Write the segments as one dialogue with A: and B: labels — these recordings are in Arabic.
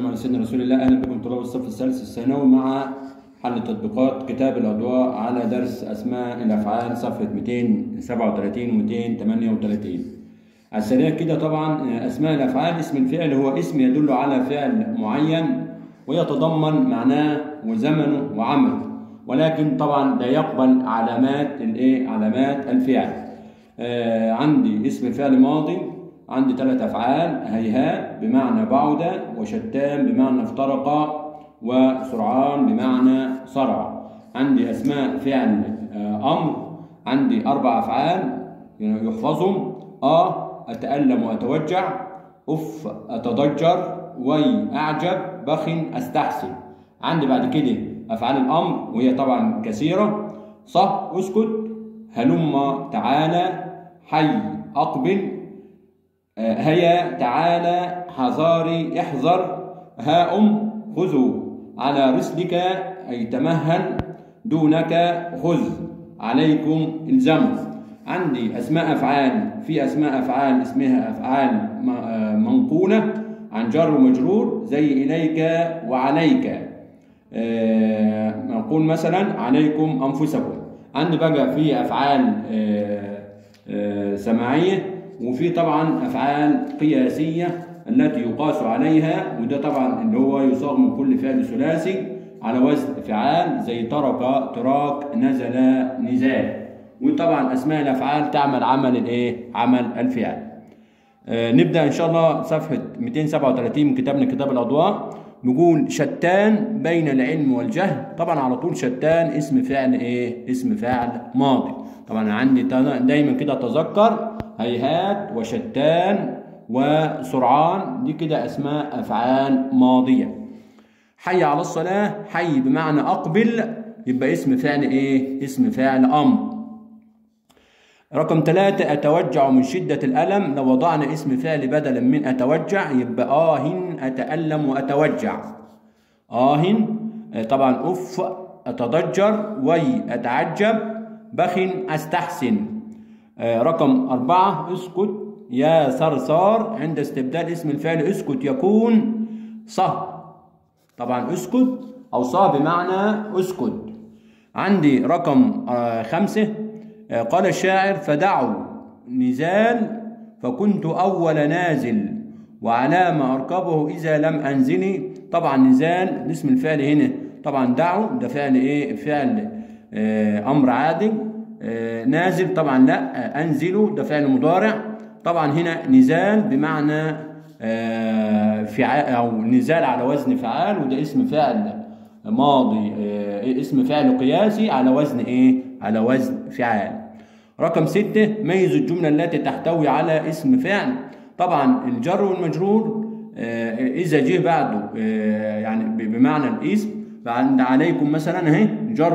A: والسلام على سيدنا رسول الله. اهلا بكم طلاب الصف الثالث الثانوي مع حل تطبيقات كتاب الاضواء على درس اسماء الافعال صفحه 237 و 238. على السريع كده طبعا اسماء الافعال اسم الفعل هو اسم يدل على فعل معين ويتضمن معناه وزمنه وعمله، ولكن طبعا لا يقبل علامات الفعل. عندي اسم فعل ماضي، عندي 3 أفعال: هيهات بمعنى بعد، وشتان بمعنى افترق، وسرعان بمعنى صرع. عندي أسماء فعل أمر، عندي 4 أفعال يحفظهم: أتألم وأتوجع، أتضجر، أعجب، بخ، أستحسن. عندي بعد كده أفعال الأمر وهي طبعا كثيرة: اسكت، هلم، تعالى، حي، أقبل، هيا، تعالى، حذاري، احذر، هاؤم، خذوا، على رسلك أي تمهل، دونك خذ، عليكم الزموا. عندي أسماء أفعال، في أسماء أفعال اسمها أفعال منقولة عن جر ومجرور زي إليك وعليك. نقول مثلا عليكم أنفسكم. عندي بقى في أفعال سماعية، وفي طبعا أفعال قياسية التي يقاس عليها، وده طبعا اللي هو يصاغ من كل فعل ثلاثي على وزن فعال زي ترك، تراك، نزل، نزال. وطبعا أسماء الأفعال تعمل عمل الفعل. نبدأ إن شاء الله صفحة 237 من كتابنا كتاب الأضواء. بيقول شتان بين العلم والجهل. طبعا على طول شتان اسم فعل اسم فعل ماضي. طبعا عندي دايما كده اتذكر هيهات وشتان وسرعان، دي كده اسماء افعال ماضيه. حي على الصلاه، حي بمعنى اقبل، يبقى اسم فعل اسم فعل امر. رقم 3 اتوجع من شده الالم. لو وضعنا اسم فعل بدلا من اتوجع يبقى اتالم واتوجع. طبعا اتضجر، اتعجب، بخ، استحسن. رقم 4 اسكت يا ثرثار. عند استبدال اسم الفعل اسكت يكون طبعا اسكت او بمعنى اسكت. عندي رقم 5 قال الشاعر: فدعوا نزال فكنت اول نازل، وعلى ما اركبه اذا لم انزلي. طبعا نزال اسم الفعل هنا طبعا دعوا، ده فعل فعل امر عادي. نازل طبعا لا، انزلوا ده فعل مضارع. طبعا هنا نزال بمعنى فعال او نزال على وزن فعال، وده اسم فعل ماضي، اسم فعل قياسي على وزن على وزن فعال. رقم 6 ميز الجملة التي تحتوي على اسم فعل. طبعا الجر والمجرور اذا جه بعده يعني بمعنى الاسم، فعند عليكم مثلا اهي جر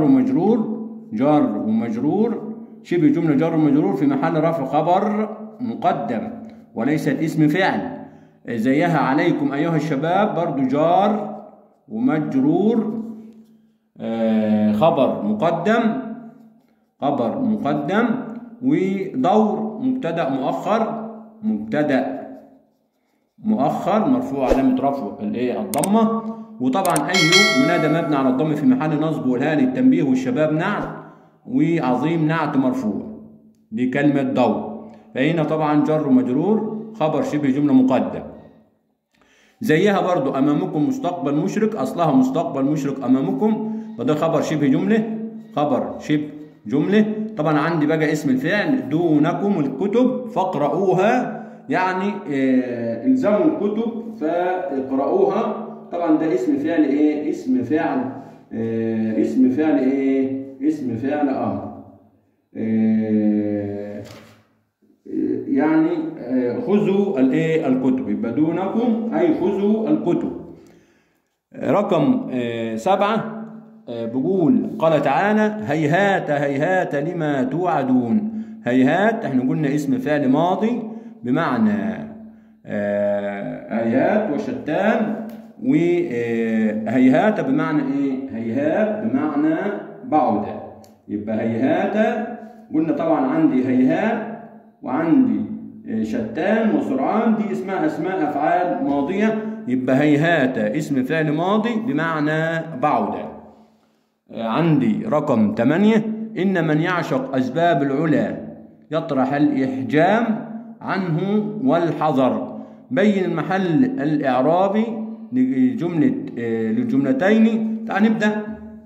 A: ومجرور شبه جملة جر ومجرور في محل رفع خبر مقدم وليست اسم فعل. زيها عليكم أيها الشباب برضو جار ومجرور، خبر مقدم، ودور مبتدأ مؤخر مرفوع علامة رفعه الضمة. وطبعا منادى مبني على الضم في محل نصب، والهاء للتنبيه، والشباب نعت، وعظيم نعت مرفوع، دي كلمة دور. فهنا طبعا جر ومجرور، خبر شبه جملة مقدم. زيها برضو أمامكم مستقبل مشرق، أصلها مستقبل مشرق أمامكم، وده خبر شبه جملة. طبعا عندي بقى اسم الفعل دونكم الكتب فاقرؤوها، يعني الزموا الكتب فاقرؤوها. طبعا ده اسم فعل اسم فعل امر. يعني خذوا الكتب، يبقى دونكم اي خذوا الكتب. رقم 7 بيقول قال تعالى: هيهات هيهات لما توعدون. هيهات احنا قلنا اسم فعل ماضي بمعنى هيهات وشتان، وهيهات بمعنى هيهات بمعنى بعد، يبقى هيهات قلنا طبعا عندي هيهات وعندي شتان وسرعان، دي اسمها اسماء افعال ماضيه يبقى هيهات اسم فعل ماضي بمعنى بعد. عندي رقم 8، إن من يعشق أسباب العلا يطرح الإحجام عنه والحذر. بين المحل الإعرابي للجملتين. تعال نبدأ.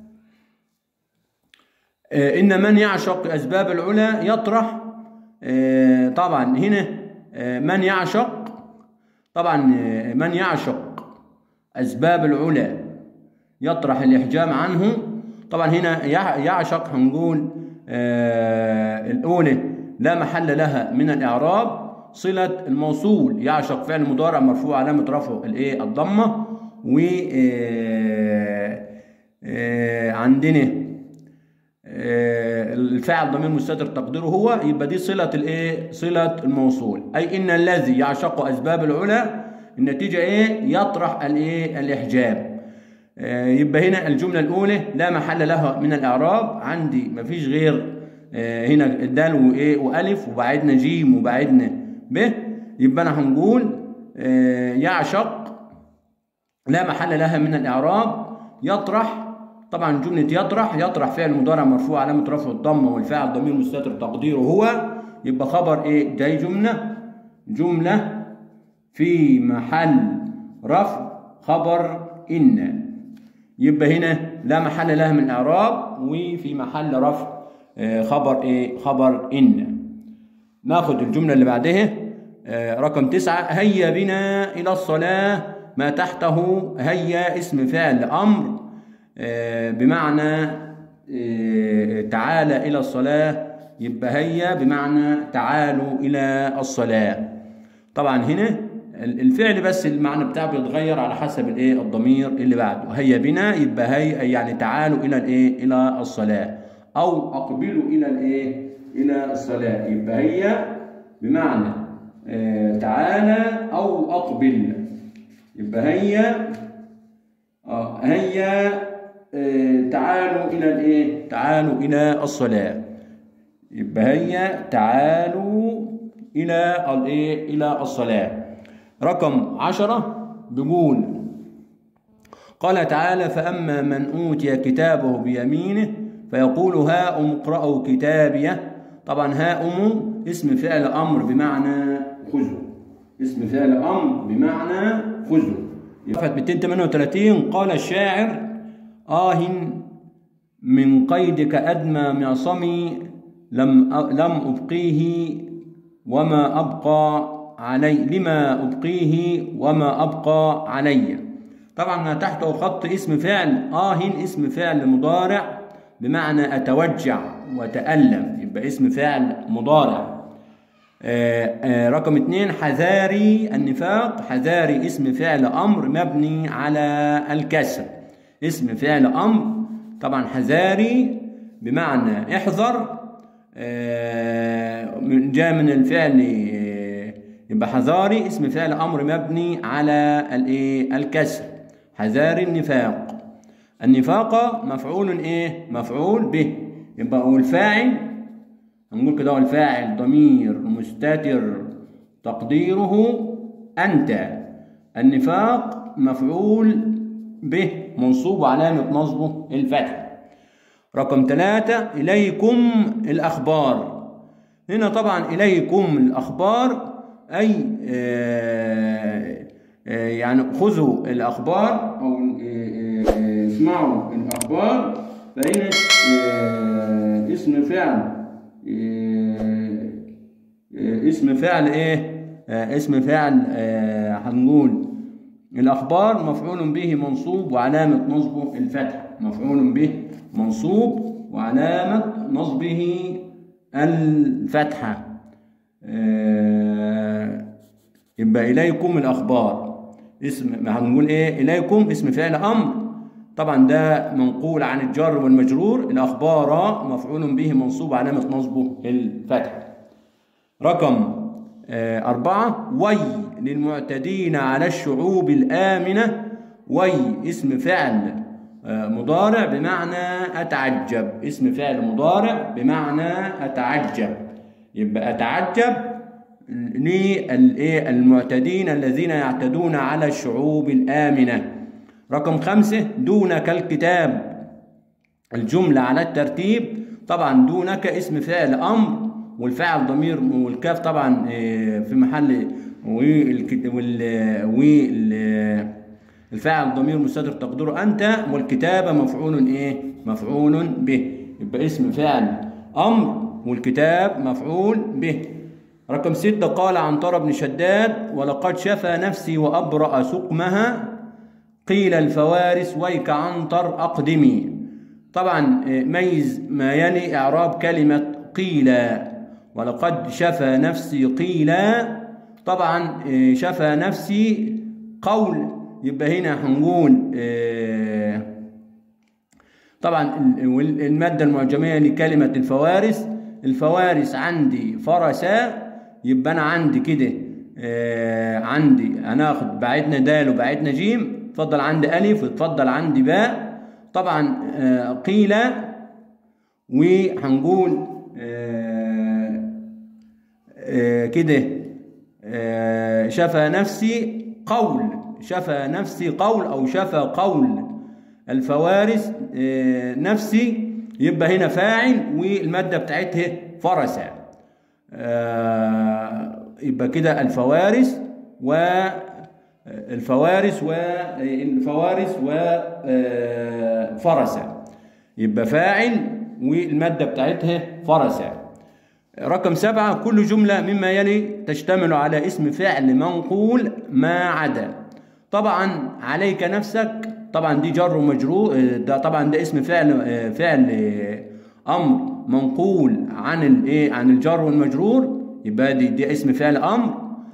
A: إن من يعشق أسباب العلا يطرح، طبعا هنا من يعشق، طبعا من يعشق أسباب العلا يطرح الإحجام عنه. طبعا هنا يعشق هنقول الأولى لا محل لها من الإعراب، صلة الموصول. يعشق فعل مضارع مرفوع علامة رفعه الضمة. و عندنا الفاعل ضمير مستتر تقديره هو، يبقى دي صلة صلة الموصول. أي إن الذي يعشق أسباب العلا النتيجة يطرح الإحجاب. يبقى هنا الجملة الأولى لا محل لها من الإعراب، عندي مفيش غير هنا الدال وألف وبعدنا جيم وبعدنا ب. يبقى أنا هنقول يعشق لا محل لها من الإعراب يطرح. طبعا جملة يطرح فعل مضارع مرفوع علامة رفعه الضمة والفاعل ضمير مستتر تقديره هو. يبقى خبر جاي جملة في محل رفع خبر إن. يبقى هنا لا محل لها من الإعراب وفي محل رفع خبر إن. ناخد الجملة اللي بعدها رقم 9، هيا بنا إلى الصلاة. ما تحته هيا اسم فعل أمر بمعنى تعالى إلى الصلاة. يبقى هيا بمعنى تعالوا إلى الصلاة. طبعا هنا الفعل بس المعنى بتاعه بيتغير على حسب الضمير اللي بعده. هيا بنا يبقى هيا يعني تعالوا إلى إلى الصلاة، أو أقبلوا إلى الصلاة. يبقى هيا بمعنى تعالى أو أقبل. يبقى هيا تعالوا إلى تعالوا إلى الصلاة. يبقى هيا تعالوا إلى الصلاة. رقم 10 بيقول قال تعالى فأما من أوتي كتابه بيمينه فيقول هاؤم اقرءوا كتابيه. طبعا هاؤم اسم فعل أمر بمعنى خذوا، اسم فعل أمر بمعنى خذوا. صفحة 238 قال الشاعر من قيدك أدمى معصمي لم أبقيه وما أبقى علي، لما أبقيه وما أبقى علي. طبعا تحته خط اسم فعل اسم فعل مضارع بمعنى أتوجع وتألم، يبقى اسم فعل مضارع. رقم 2 حذاري النفاق. حذاري اسم فعل أمر مبني على الكسر، اسم فعل أمر. طبعا حذاري بمعنى احذر، جاء من الفعل يبقى حذاري اسم فعل أمر مبني على الكسر. حذاري النفاق. النفاق مفعول مفعول به. يبقى هو الفاعل هنقول كده، هو الفاعل ضمير مستتر تقديره أنت. النفاق مفعول به منصوب وعلامة نصبه الفتح. رقم 3 إليكم الأخبار. هنا طبعا إليكم الأخبار أي يعني خذوا الأخبار أو اسمعوا الأخبار. فهنا اسم فعل اسم فعل هنقول الأخبار مفعول به منصوب وعلامة نصبه الفتح. مفعول به منصوب وعلامة نصبه الفتحة. يبقى إليكم الأخبار اسم هنقول إليكم اسم فعل أمر. طبعا ده منقول عن الجر والمجرور. الأخبار مفعول به منصوب علامة نصبه الفتح. رقم 4 وي للمعتدين على الشعوب الآمنة. وي اسم فعل مضارع بمعنى أتعجب. اسم فعل مضارع بمعنى أتعجب. يبقى أتعجب للمعتدين الذين يعتدون على الشعوب الآمنة. رقم 5 دونك الكتاب، الجملة على الترتيب. طبعا دونك اسم فعل أمر، والفاعل ضمير، والكاف طبعا في محل، والفاعل ضمير مستتر تقديره أنت، والكتابة مفعول مفعول به. يبقى اسم فعل أمر والكتاب مفعول به. رقم 6 قال عنتر بن شداد: ولقد شفى نفسي وأبرأ سقمها، قيل الفوارس ويك عنتر أقدمي. طبعا ميز ما يلي إعراب كلمة قيل. ولقد شفى نفسي قيل، طبعا شفى نفسي قول، يبقى هنا هنقول طبعا المادة المعجمية لكلمة الفوارس. الفوارس عندي فرسا، يبقى أنا عندي كده عندي هناخد بعدنا دال وبعدنا جيم، اتفضل عندي ألف واتفضل عندي باء. طبعا قيل، وهنقول كده شفى نفسي قول، شفى نفسي قول أو شفى قول الفوارس نفسي، يبقى هنا فاعل والمادة بتاعتها فرسة. يبقى كده الفوارس والفوارس وفرسة، يبقى فاعل والمادة بتاعتها فرسة. رقم 7 كل جملة مما يلي تشتمل على اسم فعل منقول ما عدا. طبعا عليك نفسك، طبعا دي جر ومجرور، ده طبعا ده اسم فعل امر منقول عن عن الجر والمجرور، يبقى دي اسم فعل امر.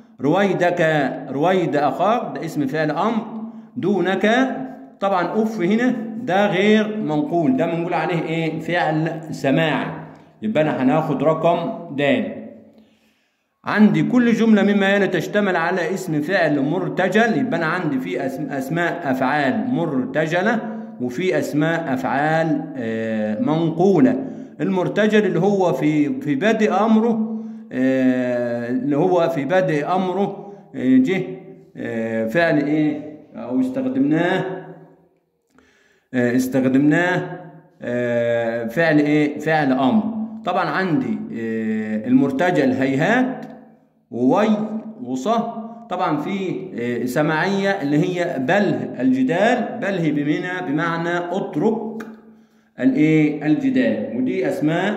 A: رويد اخاك، ده اسم فعل امر. دونك طبعا اف هنا ده غير منقول، ده بنقول عليه فعل سماعي، يبقى انا هناخد رقم د. عندي كل جملة مما يلي تشتمل على اسم فعل مرتجل، يبقى أنا عندي في أسماء أفعال مرتجلة وفي أسماء أفعال منقولة. المرتجل اللي هو في بدء أمره، جه فعل أو استخدمناه فعل فعل أمر. طبعا عندي المرتجل هيهات ووي وصه. طبعا في سماعية اللي هي بله الجدال، بله بمعنى اترك الجدال، ودي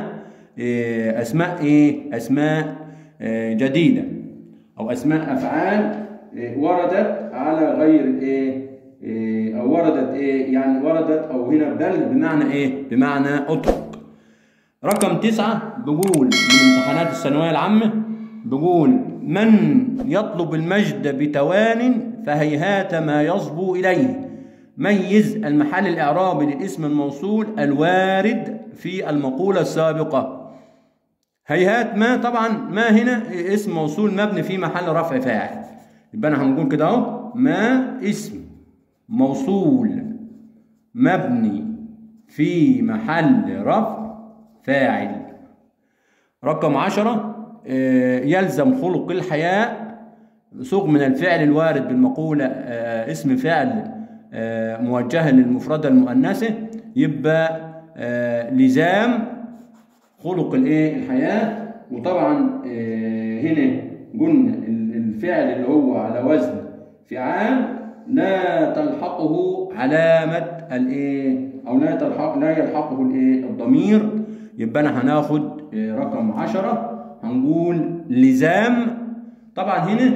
A: أسماء جديدة أو أسماء أفعال وردت على غير أو وردت يعني وردت أو هنا بله بمعنى اترك. رقم 9 بقول من امتحانات الثانوية العامة، بقول من يطلب المجد بتوان فهيهات ما يصبو إليه. ميز المحل الإعرابي للاسم الموصول الوارد في المقولة السابقة. هيهات ما، طبعا ما هنا اسم موصول مبني في محل رفع فاعل، يبقى أنا هنقول كده أهو ما اسم موصول مبني في محل رفع فاعل. رقم 10 يلزم خلق الحياء صوغ من الفعل الوارد بالمقولة اسم فعل موجه للمفردة المؤنثة، يبقى لزام خلق الحياء. وطبعا هنا قلنا الفعل اللي هو على وزن فعال لا تلحقه علامة أو لا يلحقه الضمير، يبقى أنا هناخد رقم 10 هنقول لزام. طبعا هنا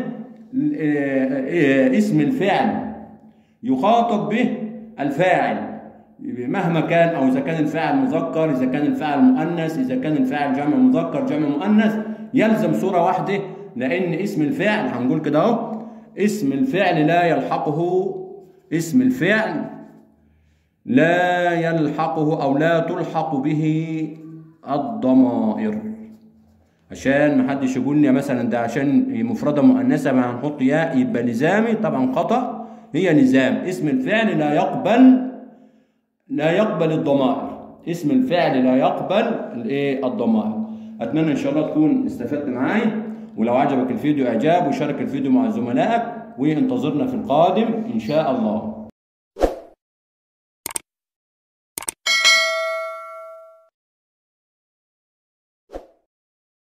A: اسم الفعل يخاطب به الفاعل مهما كان، أو إذا كان الفاعل مذكر، إذا كان الفاعل مؤنث، إذا كان الفاعل جمع مذكر جمع مؤنث، يلزم صورة واحدة، لأن اسم الفعل هنقول كده أهو اسم الفعل لا يلحقه أو لا تلحق به الضمائر، عشان ما حدش يقول لي مثلا ده عشان مفردة مؤنثة ما هنحط ياء يبقى لزامي، طبعا خطأ. هي لزام اسم الفعل لا يقبل الضمائر، اسم الفعل لا يقبل الضمائر. أتمنى إن شاء الله تكون استفدت معايا، ولو عجبك الفيديو إعجاب، وشارك الفيديو مع زملائك، وانتظرنا في القادم إن شاء الله.